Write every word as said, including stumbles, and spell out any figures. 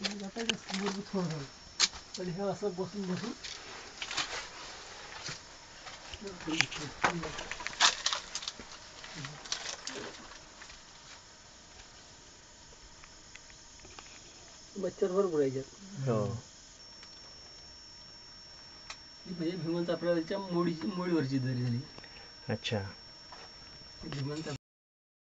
पण हे असं बसून बसून मच्छर भरपूर याच्यात. हो. म्हणजे भीमन सापळ्याच्या मोडीची मोडीवरची दरी झाली. अच्छा. भीमन